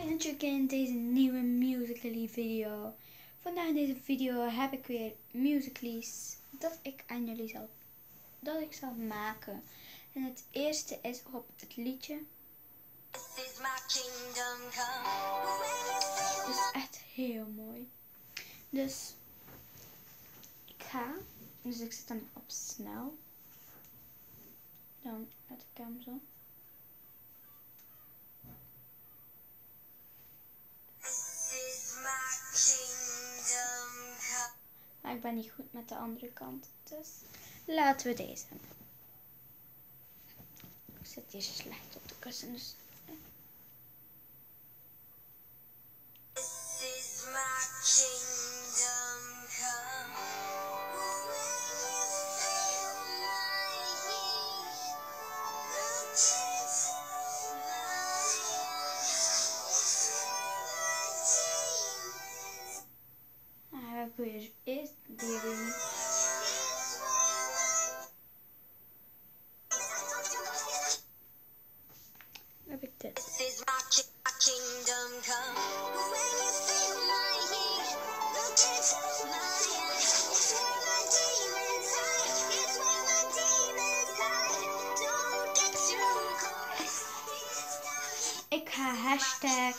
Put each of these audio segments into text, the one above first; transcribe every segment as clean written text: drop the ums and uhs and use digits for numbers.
natuurlijk in deze nieuwe Musical.ly video. Vandaag in deze video heb ik weer Musical.ly's dat ik zal maken. En het eerste is op het liedje. Het is echt heel mooi. Dus ik zet hem op snel. Dan zet ik hem zo. Maar ik ben niet goed met de andere kant, dus laten we deze. Ik zet deze slecht op de kussen, dus. Ik wil dus eerst die doen. Dan heb ik dit. Ik ga hashtag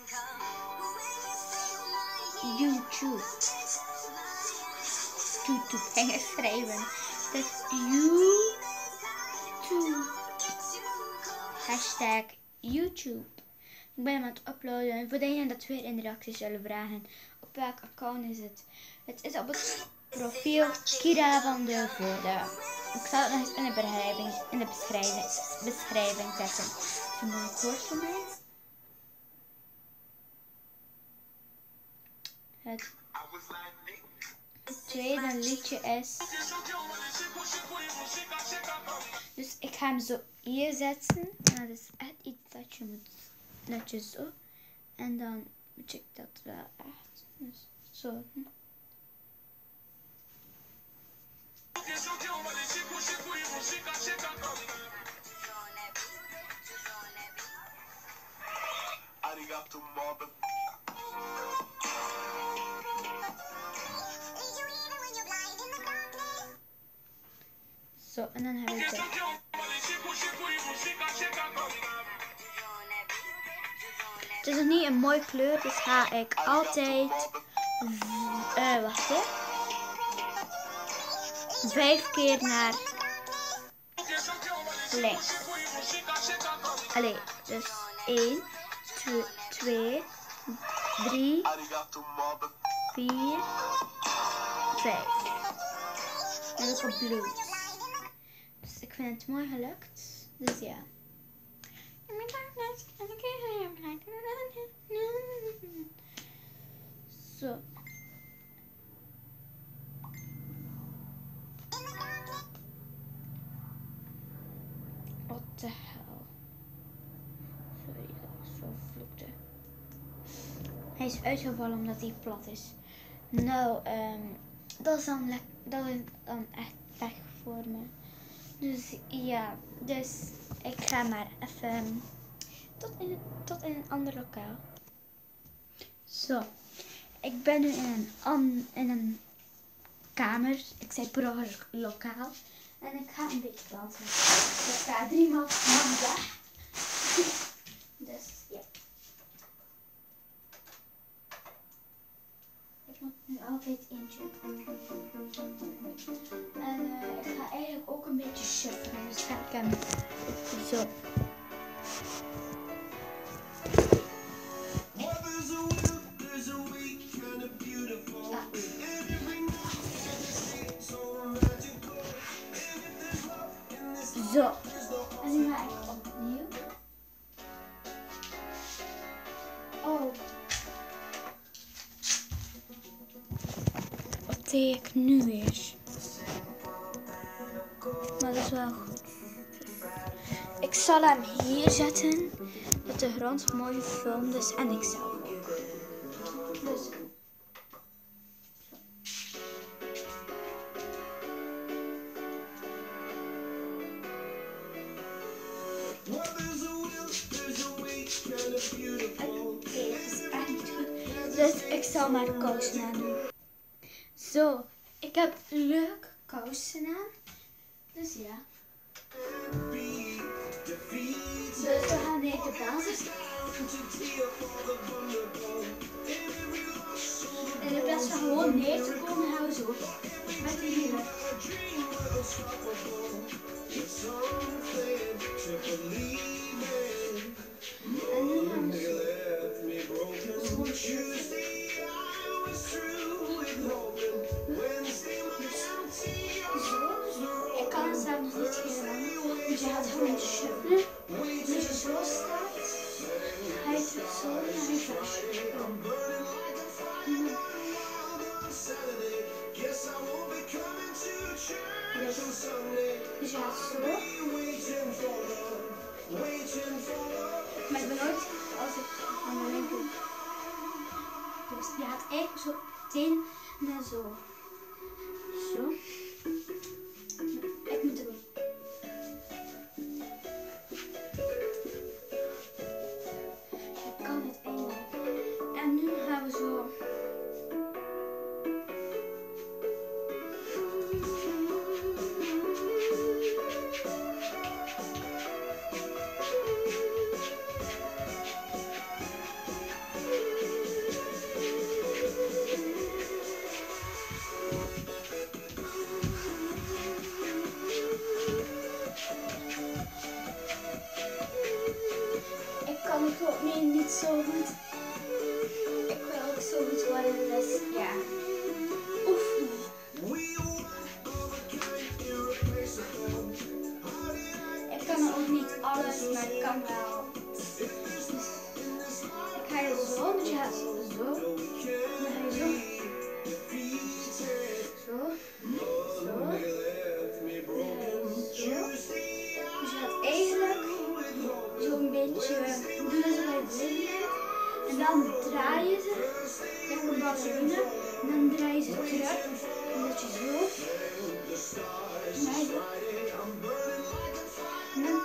YouTube schrijven. Dus YouTube. Hashtag YouTube. Ik ben hem aan het uploaden. Voor degenen dat weer in de reacties zullen vragen. Op welk account is het? Het is op het profiel Kira van de Voorde. Ik zal het nog eens in de beschrijving zetten. Dat is een mooi woord voor mij. Het tweede liedje is. Dus ik ga hem zo hier zetten. Nou, dat is echt iets dat je moet. Dat je zo. En dan moet ik dat wel echt. Dus zo. Zo, en dan heb ik dit. Het is nog niet een mooie kleur, dus ga ik altijd 5 keer naar links. Allee, dus 1, 2, 3, 4, 5. En ook op blue. Dus ik vind het mooi gelukt. Dus ja. Zo. Wat de hel. Sorry dat ik zo vloekte. Hij is uitgevallen omdat hij plat is. Nou, dat is dan echt weg voor me. Dus ja, dus ik ga maar even tot in een ander lokaal. Zo, ik ben nu in een kamer. Ik zei per ongeluk lokaal. En ik ga een beetje dansen. Ik ga 3 man weg. Dus ja. Ik moet nu altijd eentje. En ik ga eigenlijk ook een beetje shuffelen. Dus ga ik hem zo. Zo. En nu ga ik opnieuw. Oh. Wat deed ik nu weer? Maar dat is wel goed. Ik zal hem hier zetten. Dat de grond mooi gefilmd is. En ik zelf ook. Dus. Oké. zal maar de kousen aan doen. Zo, ik heb leuke kousen aan. Dus ja. Dus we gaan naar de basis. En in plaats van gewoon neer te komen, gaan we zo met de hielen. En nu gaan we zo. Ik kan het zelf nog niet gedaan. Dus je gaat gewoon shuffelen. Als je zo staat, ga je terug zo naar je flesje. Dus je gaat zo. Maar ik ben nooit als ik aan de linker. Dus je gaat eigenlijk zo meteen naar zo. Zo. Ik moet er doen. Je kan het eigenlijk. En nu gaan we zo. Kan ik ook niet zo goed. Ik wil ook zo goed worden, dus ja. Oefenen. Ik kan ook niet alles, maar ik kan wel. Ik ga je zo, dus je gaat zo. Dan ga je zo. Zo. Zo. Dan ga je zo. Dus je gaat eigenlijk zo'n beetje doen alsof je het zin hebt. En dan draai je ze. Kijk een ballerina. En dan draai je ze terug. En dat je zo. En dan zo. En dan.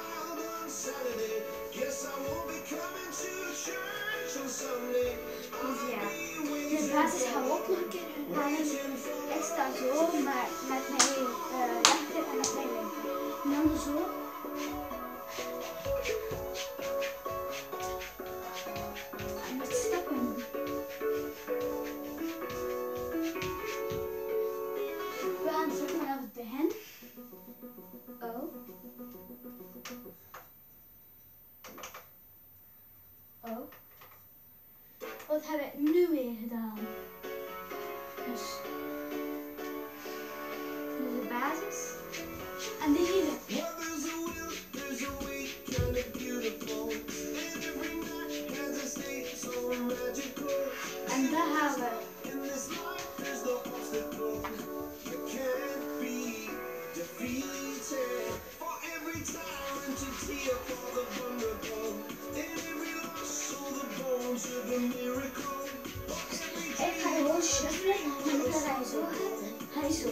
Dus ja. De basis gaan we ook nog een keer herhalen. Ik sta zo, maar met mijn rechter en met mijn linker. En dan zo. En met stappen. We gaan terug vanaf het begin. Oh. Oh. Wat heb ik nu weer gedaan? Dus de basis. En de hielen. En daar gaan we. Ik ga gewoon shuffelen en dan ga je zo gaan. Ga je zo.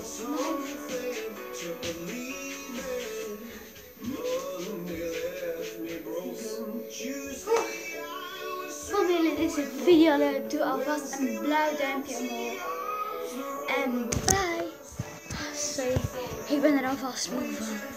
Vond jullie deze video leuk? Doe alvast een blauw duimpje omhoog. En bye! Sorry, ik ben er alvast moe van.